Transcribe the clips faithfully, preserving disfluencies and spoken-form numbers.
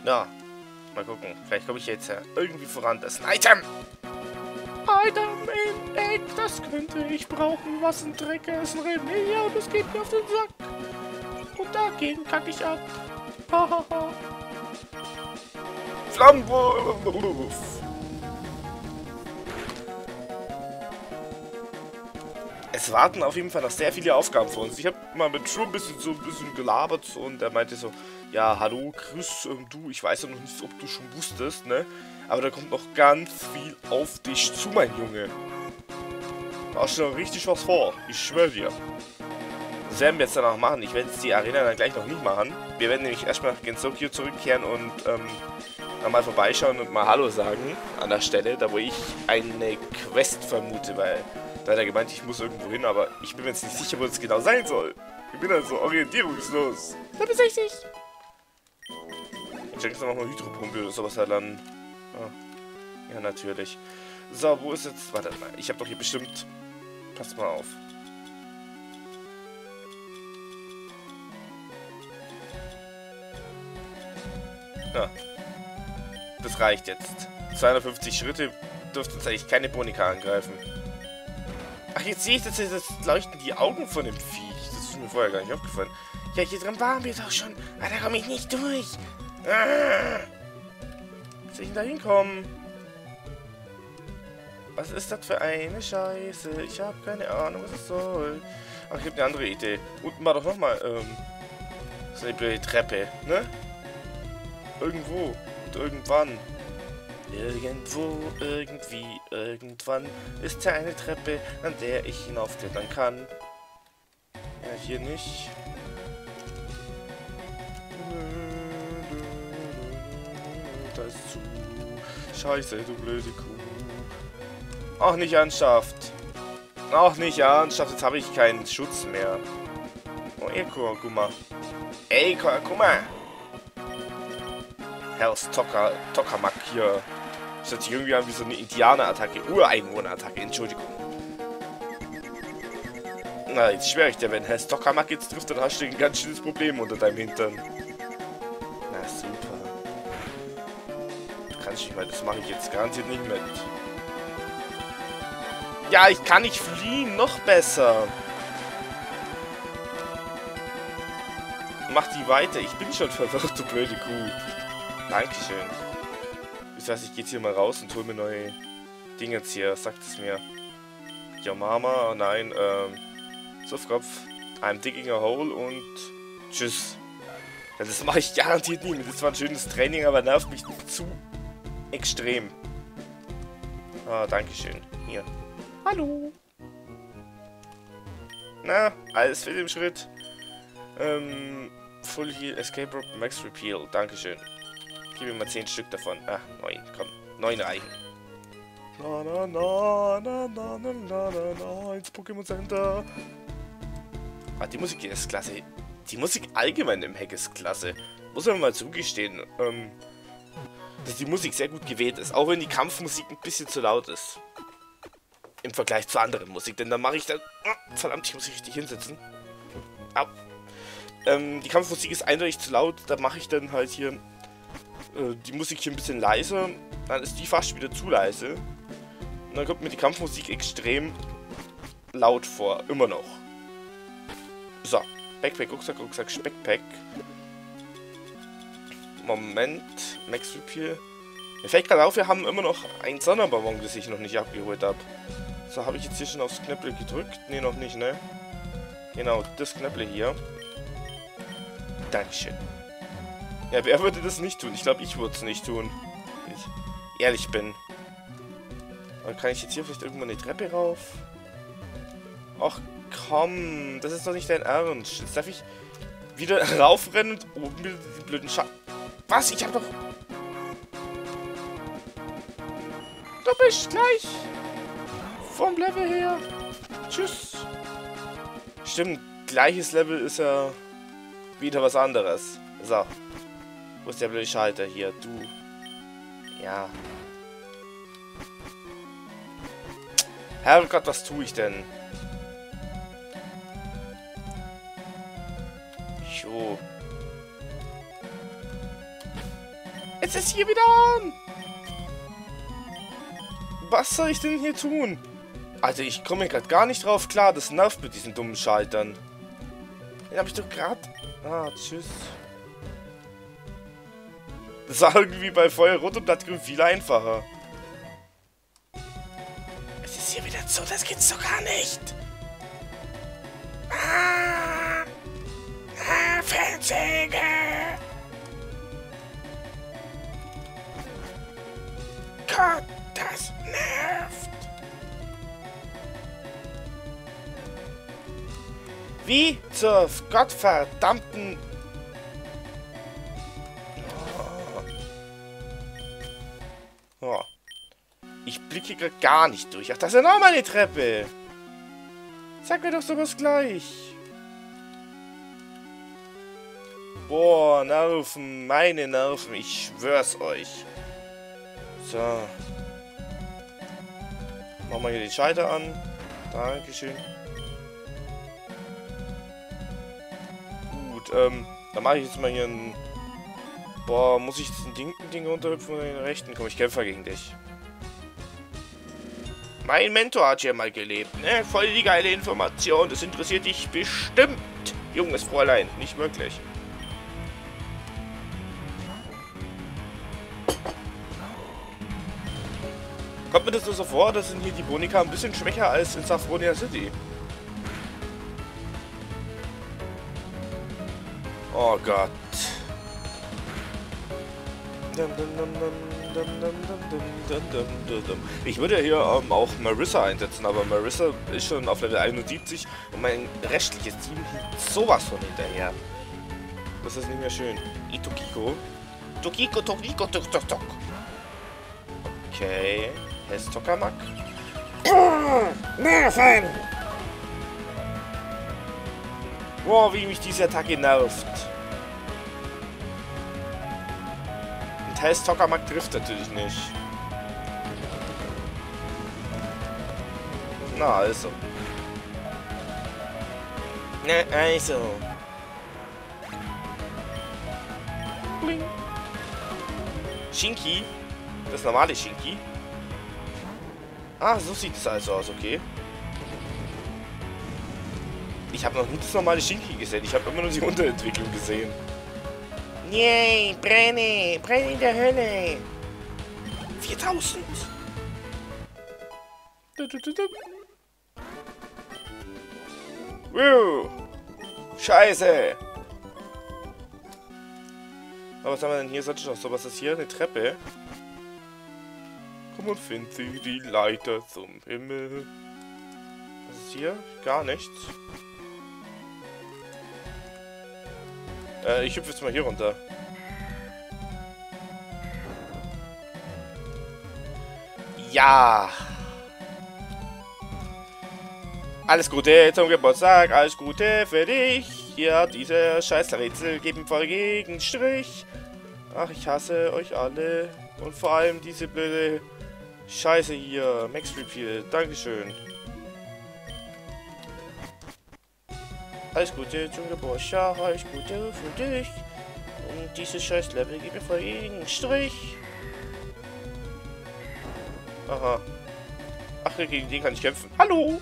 Ja, mal gucken. Vielleicht komme ich jetzt ja irgendwie voran. Das ist ein Item! Item im Eck, das könnte ich brauchen. Was ein Dreck ist, René. Ja, das geht mir auf den Sack. Und dagegen kacke ich ab. Hahaha. Flammenwurf! Es warten auf jeden Fall noch sehr viele Aufgaben für uns. Ich habe mal mit True ein bisschen so ein bisschen gelabert und er meinte so, ja, hallo Chris, ähm, du, ich weiß ja noch nicht, ob du schon wusstest, ne? Aber da kommt noch ganz viel auf dich zu, mein Junge. Da hast du noch richtig was vor, ich schwöre dir. Das werden wir jetzt danach machen. Ich werde jetzt die Arena dann gleich noch nicht machen. Wir werden nämlich erstmal nach Gensokyo zurückkehren und ähm, mal vorbeischauen und mal Hallo sagen an der Stelle, da wo ich eine Quest vermute, weil da hat er gemeint, ich muss irgendwo hin, aber ich bin mir jetzt nicht sicher, wo es genau sein soll. Ich bin also orientierungslos. Da bin ich nicht. Ich denke, noch mal Hydropumpe oder sowas halt dann. Ah. Ja, natürlich. So, wo ist jetzt... Warte mal, ich habe doch hier bestimmt... Passt mal auf. Ja. Das reicht jetzt. zweihundertfünfzig Schritte dürften uns eigentlich keine Bonika angreifen. Ach, jetzt sehe ich, dass das leuchten die Augen von dem Viech. Das ist mir vorher gar nicht aufgefallen. Ja, hier drin waren wir doch schon. Ah, da komme ich nicht durch. Ah. Wie soll ich denn da hinkommen? Was ist das für eine Scheiße? Ich habe keine Ahnung, was es soll. Ach, ich habe eine andere Idee. Unten war doch nochmal, ähm, so eine blöde Treppe, ne? Irgendwo und irgendwann. Irgendwo, irgendwie, irgendwann ist da eine Treppe, an der ich hinaufklettern kann. Ja, hier nicht. Da ist zu. Scheiße, du blöde Kuh. Auch nicht ernsthaft. Auch nicht ernsthaft, jetzt habe ich keinen Schutz mehr. Oh, Eko, guck mal. Ey, guck mal. Hells Toka, Tokamak hier. Das hört sich irgendwie an wie so eine Indianer-Attacke. Ureinwohner-Attacke, Entschuldigung. Na, jetzt schwöre ich dir, wenn Hells Tokamak jetzt trifft, dann hast du ein ganz schönes Problem unter deinem Hintern. Na, super. Du kannst nicht mal, das mache ich jetzt garantiert nicht mit. Ja, ich kann nicht fliehen, noch besser. Mach die weiter, ich bin schon verwirrt, du blöde Kuh. Dankeschön. Das heißt, ich gehe jetzt hier mal raus und hole mir neue Dinge jetzt hier. Sagt es mir. Ja, Mama, oh nein, ähm, Suffkopf, I'm digging a hole und tschüss. Ja, das mache ich garantiert nie. Das war ein schönes Training, aber nervt mich zu extrem. Ah, Dankeschön. Hier. Hallo. Na, alles für den Schritt. Ähm, Full Heal, Escape Rope, Max Repeal. Dankeschön. Gib mir mal zehn Stück davon. Ah, neun. Komm, neun reichen. Na na na na na na na na na ins Pokémon Center. Ah, die Musik ist klasse. Die Musik allgemein im Hack ist klasse. Muss man mal zugestehen, ähm, dass die Musik sehr gut gewählt ist. Auch wenn die Kampfmusik ein bisschen zu laut ist. Im Vergleich zu anderen Musik. Denn dann mache ich dann... Oh, verdammt, ich muss mich richtig hinsetzen. Au. Ähm, die Kampfmusik ist eindeutig zu laut. Da mache ich dann halt hier... die Musik hier ein bisschen leiser, dann ist die fast wieder zu leise. Und dann kommt mir die Kampfmusik extrem laut vor, immer noch. So, Backpack, Rucksack, Rucksack, Speckpack. Moment, Max Repeal. Mir fällt gerade auf, wir haben immer noch einen Sonderballon, das ich noch nicht abgeholt habe. So, habe ich jetzt hier schon aufs Knöpfle gedrückt? Ne, noch nicht, ne? Genau, das Knöpfle hier. Dankeschön. Ja, wer würde das nicht tun? Ich glaube, ich würde es nicht tun. Wenn ich ehrlich bin. Aber kann ich jetzt hier vielleicht irgendwann eine Treppe rauf? Ach komm, das ist doch nicht dein Ernst. Jetzt darf ich wieder raufrennen und oben wieder die blöden Scha... Was? Ich hab doch... Du bist gleich vom Level her. Tschüss. Stimmt, gleiches Level ist ja wieder was anderes. So. Wo ist der blöde Schalter hier? Du. Ja. Herrgott, was tue ich denn? Jo. Es ist hier wieder an! Was soll ich denn hier tun? Also ich komme gerade gar nicht drauf klar. Das nervt mit diesen dummen Schaltern. Den habe ich doch gerade... Ah, tschüss. Das war irgendwie bei Feuer Rot und Blattgrün viel einfacher. Es ist hier wieder zu, das geht's doch gar nicht. Ah! Ah, Feldsäge! Gott, das nervt! Wie zur gottverdammten... Oh. Ich blicke gerade gar nicht durch. Ach, das ist ja noch mal eine Treppe. Sag mir doch sowas gleich. Boah, Nerven, meine Nerven, ich schwör's euch. So. Machen wir hier den Schalter an. Dankeschön. Gut, ähm, dann mache ich jetzt mal hier ein... Boah, muss ich den linken Ding runterhüpfen oder den rechten? Komm, ich kämpfe gegen dich. Mein Mentor hat hier mal gelebt, ne? Voll die geile Information. Das interessiert dich bestimmt, junges Fräulein. Nicht wirklich. Kommt mir das nur so vor, dass sind hier die Bonika ein bisschen schwächer als in Saffronia City. Oh Gott. Ich würde hier ähm, auch Marissa einsetzen, aber Marissa ist schon auf Level einundsiebzig und mein restliches Team hinkt sowas von hinterher. Das ist nicht mehr schön. Itokiko. Tokiko, Tokiko, Tok, Tok, Tok. Okay. Heißt Tokamak. Nerven! Boah, wie mich diese Attacke nervt. Und heißt Tokamak trifft natürlich nicht. Na, also. Na, also. Bling. Shinki. Das normale Shinki. Ah, so sieht es also aus, okay. Ich habe noch nie das normale Shinki gesehen. Ich habe immer nur die Unterentwicklung gesehen. Yay, brenne, brenne in der Hölle. viertausend. Wow. Scheiße. Aber was haben wir denn hier? Sonst noch so, was ist hier? Eine Treppe. Komm und find sie die Leiter zum Himmel. Was ist hier? Gar nichts. Äh, ich hüpfe jetzt mal hier runter. Ja. Alles Gute zum Geburtstag, alles Gute für dich. Ja, diese scheiß Rätsel geben voll Gegenstrich. Ach, ich hasse euch alle. Und vor allem diese blöde Scheiße hier. Max Repeal. Dankeschön. Alles Gute zum Geburtstag, alles Gute für dich. Und dieses scheiß Level gibt mir voll jeden Strich. Aha. Ach, gegen den kann ich kämpfen. Hallo!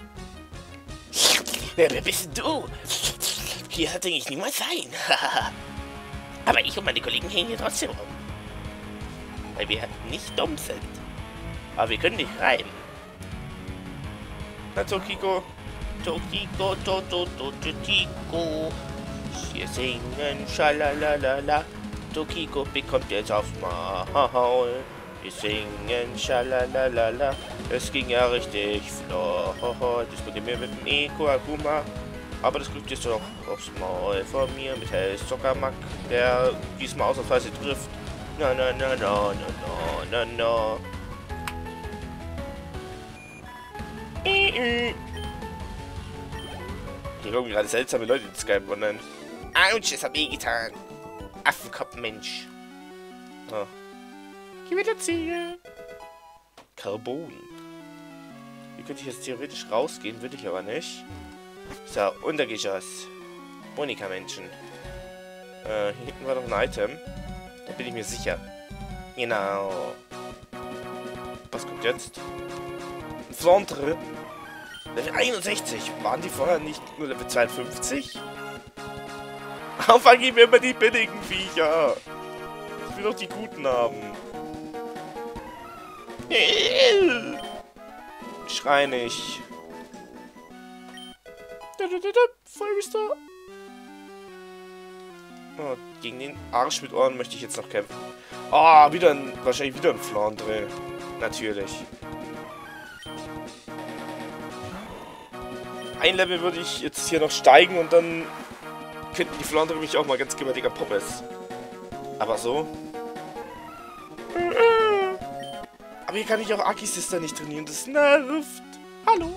Wer, wer bist du? Hier sollte ich niemals sein. Aber ich und meine Kollegen hängen hier trotzdem rum. Weil wir nicht dumm sind. Aber wir können nicht reimen. Na, Tokiko. Tokiko, to, to, to, Tokiko. Wir singen Schalalalala. Tokiko bekommt jetzt aufs Maul. Wir singen Schalalalala. Es ging ja richtig flott. Das konnte mir mit dem Eko Akuma. Aber das kriegt jetzt doch aufs Maul von mir mit Hell's Tokamak, der diesmal ausnahmsweise trifft. Na na na na na na na na. Hier kommen gerade seltsame Leute in Skype online. Autsch, das hab ich getan. Affenkopf, Mensch. Oh. Geh wieder Ziege. Carbon. Hier könnte ich jetzt theoretisch rausgehen, würde ich aber nicht. So, Untergeschoss. Bonika-Menschen. Äh, hier hinten war noch ein Item. Da bin ich mir sicher. Genau. Was kommt jetzt? Ein Flandre. Level einundsechzig. Waren die vorher nicht nur Level zweiundfünfzig? Anfang geben wir immer die billigen Viecher. Ich will doch die guten haben. Schrei nicht. Feuerstar. Oh, gegen den Arsch mit Ohren möchte ich jetzt noch kämpfen. Ah, oh, wieder ein, wahrscheinlich wieder ein Flandre. Natürlich. Ein Level würde ich jetzt hier noch steigen und dann könnten die Flandre mich auch mal ganz gewaltiger Poppes. Aber so. Aber hier kann ich auch Aki Sister nicht trainieren. Das nervt. Hallo.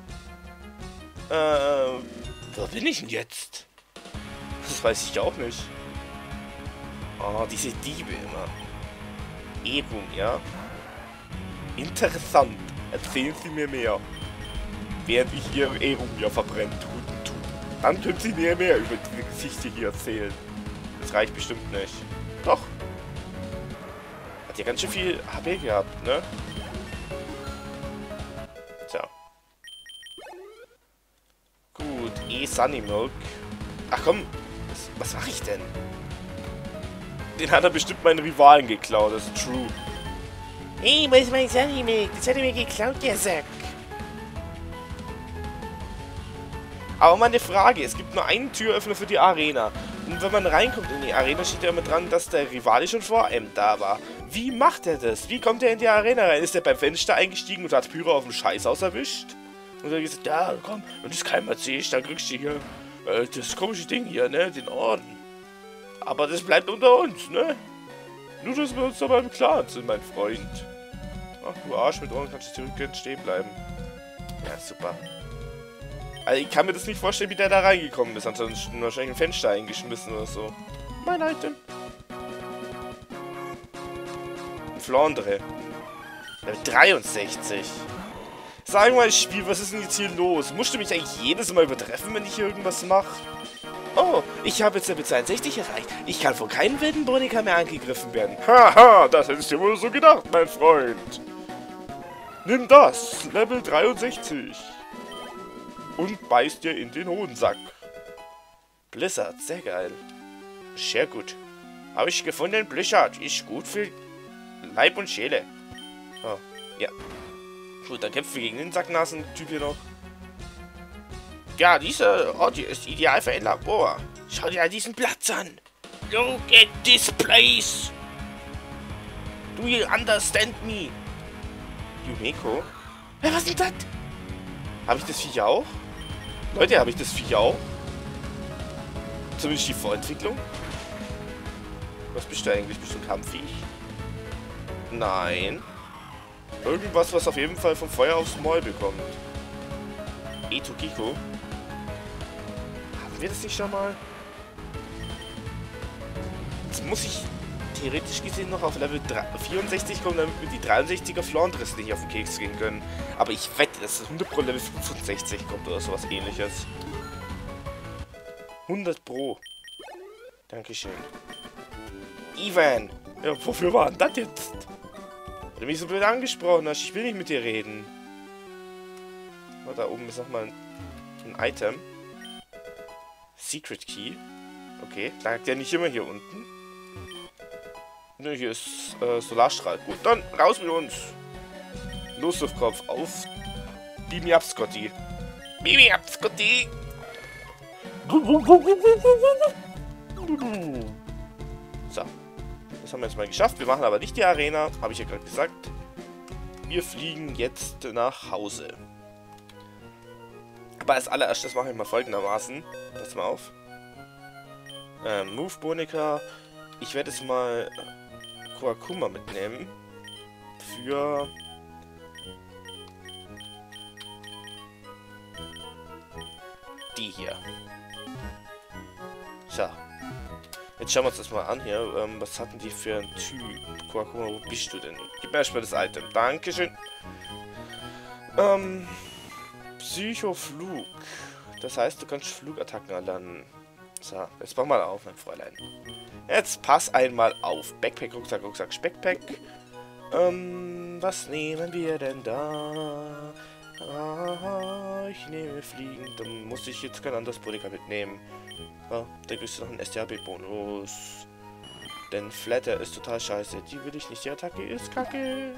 Äh, wo bin ich denn jetzt? Das weiß ich auch nicht. Oh, diese Diebe immer. Ebum, ja. Interessant. Erzählen Sie mir mehr. Während ich Ihr Ebum ja verbrennt. Tut, tut. Dann können Sie mir mehr über die Geschichte hier erzählen. Das reicht bestimmt nicht. Doch. Hat ja ganz schön viel H P gehabt, ne? Tja. Gut, E-Sunny Milk. Ach komm, was, was mache ich denn? Den hat er bestimmt meinen Rivalen geklaut, das ist true. Hey, wo ist mein Sunny Milk? Das hat er mir geklaut, der Sack. Aber mal eine Frage, es gibt nur einen Türöffner für die Arena. Und wenn man reinkommt in die Arena, steht ja immer dran, dass der Rivale schon vor einem da war. Wie macht er das? Wie kommt er in die Arena rein? Ist er beim Fenster eingestiegen und hat Pyro auf dem Scheißhaus erwischt? Und dann gesagt, ja, komm, wenn du es keinem erzählst, dann kriegst du hier äh, das komische Ding hier, ne, den Orden. Aber das bleibt unter uns, ne? Nur, dass wir uns dabei im Klaren sind, mein Freund. Ach, du Arsch, mit Ohren kannst du zurück stehen bleiben. Ja, super. Also ich kann mir das nicht vorstellen, wie der da reingekommen ist. Ansonsten wahrscheinlich ein Fenster eingeschmissen oder so. Mein Item. Flandre. Level dreiundsechzig. Sag mal, Spiel, was ist denn jetzt hier los? Musst du mich eigentlich jedes Mal übertreffen, wenn ich hier irgendwas mache? Oh, ich habe jetzt Level zweiundsechzig erreicht. Ich kann von keinem wilden Bonika mehr angegriffen werden. Haha, das hättest du wohl so gedacht, mein Freund. Nimm das, Level dreiundsechzig. Und beißt dir in den Hodensack. Blizzard, sehr geil. Sehr gut. Habe ich gefunden, Blizzard ist gut für Leib und Seele. Oh, ja. Gut, dann kämpfen wir gegen den Sacknasen-Typ hier noch. Ja, dieser Ort hier ist ideal für ein Labor. Schau dir diesen Platz an. Look at this place. Do you understand me? Yumeko? Hä, was ist das? Habe ich das Viech auch? Leute, habe ich das Viech auch? Zumindest die Vorentwicklung? Was bist du eigentlich? Bist du ein Kampfviech? Nein. Irgendwas, was auf jeden Fall vom Feuer aufs Maul bekommt. Etokiko. Haben wir das nicht schon mal? Jetzt muss ich theoretisch gesehen noch auf Level vierundsechzig kommen, damit wir die dreiundsechziger Flandres nicht auf den Keks gehen können. Aber ich wette, dass es hundert pro Level fünfundsechzig kommt oder sowas ähnliches. hundert pro. Dankeschön. Ivan! Ja, wofür war denn das jetzt? Weil du mich so blöd angesprochen hast, ich will nicht mit dir reden. Oh, da oben ist nochmal ein, ein Item. Secret Key. Okay, lag der nicht immer hier unten? Ne, hier ist äh, Solarstrahl. Gut, dann raus mit uns. Los auf Kopf, auf. Bibi ab, Scotty. Bibi ab, Scotty. So. Das haben wir jetzt mal geschafft. Wir machen aber nicht die Arena, habe ich ja gerade gesagt. Wir fliegen jetzt nach Hause. Aber als allererstes mache ich mal folgendermaßen. Pass mal auf. Ähm, Move Bonika. Ich werde jetzt mal Koakuma mitnehmen. Für... die hier. So. Jetzt schauen wir uns das mal an hier. Ähm, was hatten die für einen Typ? Koakuma, wo bist du denn? Gib mir erstmal das Item. Dankeschön. Ähm... Psychoflug. Das heißt, du kannst Flugattacken erlernen. So, jetzt mach mal auf, mein Fräulein. Jetzt pass einmal auf. Backpack, Rucksack, Rucksack, Speckpack. Ähm, was nehmen wir denn da? Ah, ich nehme Fliegen. Dann muss ich jetzt kein anderes Bodega mitnehmen. Ah, da gibt es noch einen S T H B-Bonus. Denn Flatter ist total scheiße. Die will ich nicht. Die Attacke ist kacke.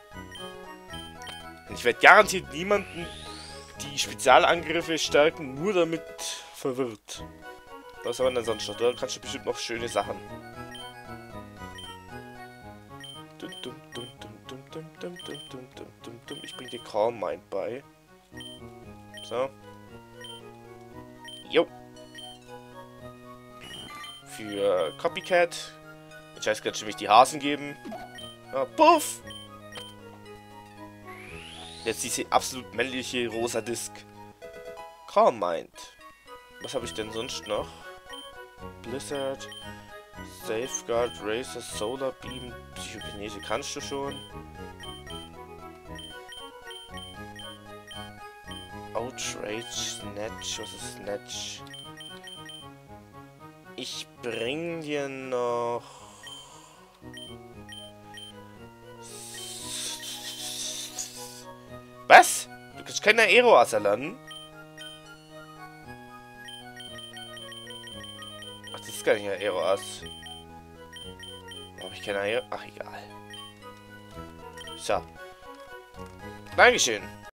Und ich werde garantiert niemanden die Spezialangriffe stärken, nur damit verwirrt. Was haben wir denn sonst noch? Da kannst du bestimmt noch schöne Sachen. Ich bring dir Calm Mind bei. So. Jo. Für Copycat. Ich weiß ganz schön, wie ich die Hasen geben. Ja, puff! Jetzt diese absolut männliche rosa Disk. Calm Mind. Was habe ich denn sonst noch? Blizzard, Safeguard, Racer, Solar Beam, Psychokinese kannst du schon. Outrage, Snatch, was ist Snatch? Ich bring dir noch... Was? Du kannst keine Aero-Ass erlernen? Ach, das ist gar nicht ein Aero-Ass. Warum habe ich keine Aero... Ach, egal. So. Dankeschön.